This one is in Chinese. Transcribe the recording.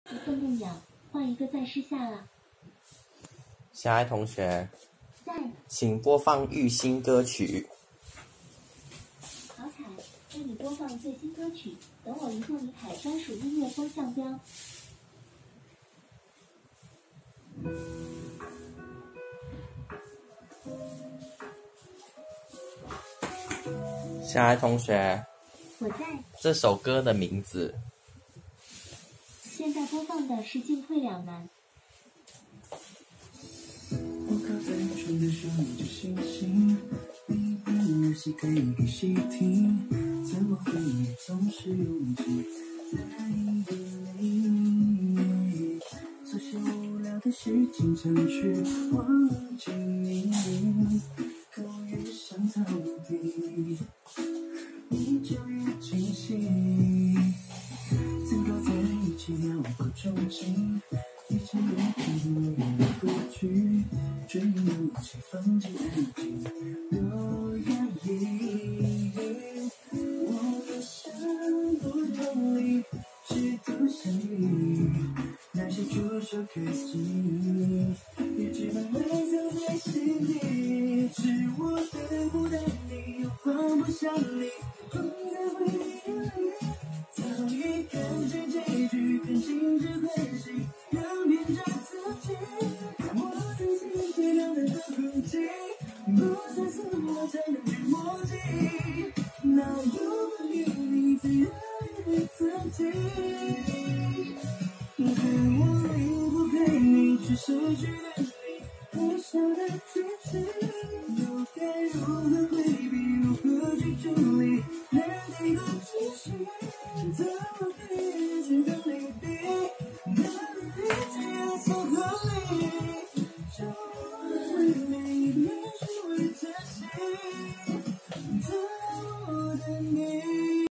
一份不鸟，换一个在试下了。 小爱同学， 在。 请播放玉新歌曲。 好彩，为你播放最新歌曲，等我移动李凯专属音乐风向标。 小爱同学， 我在。 这首歌的名字。 现在播放的是《进退两难》。 我靠在床的时候就星星，你的游戏可以给谁听？怎么会总是用尽在你的泪？做些无聊的事情，想去忘记你，可我越想逃避，你就越清晰。曾靠在一起遥不中情，一切都成为了过去，追勇气放弃安静，多压抑。我多想不通你，试图相遇，那些触手可及，也只能埋藏在心底。是我等不到你，又放不下你，困在回忆里。早已看见结局，看清这关系，让变成自己。我曾经最亮的痕迹，不算什么才能去忘记。那有关于你最爱的自己，可我离不开你，却失去了。